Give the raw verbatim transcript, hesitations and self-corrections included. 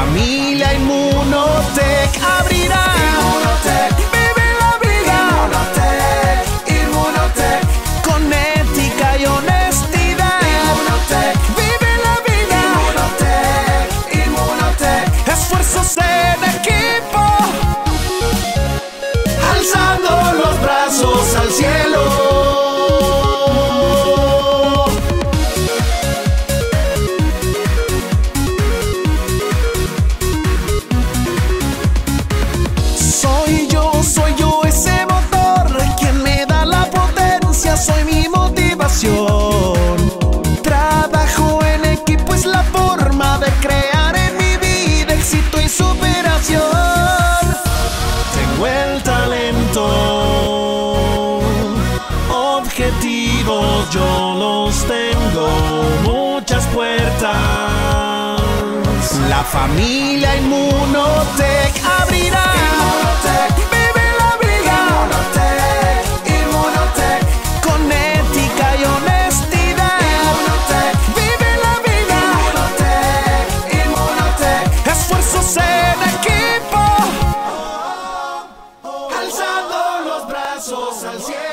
familia Inmunotech abrirá. Inmunotech, Vive la vida. Inmunotech, Inmunotech, Con ética y honestidad. Inmunotech, Vive la vida. Inmunotech, Inmunotech, Esfuerzos en equipo, alzando los brazos al cielo. soy yo, soy yo ese motor, quien me da la potencia, soy mi motivación. Trabajo en equipo, es la forma de crear en mi vida éxito y superación. Tengo el talento, objetivos yo los tengo, muchas puertas. La familia Inmunotech abrirá. Inmunotech, Vive la vida. Inmunotech, Inmunotech, Con ética y honestidad. Inmunotech, Vive la vida. Inmunotech, Inmunotech, Esfuerzos en equipo, alzando los brazos al cielo.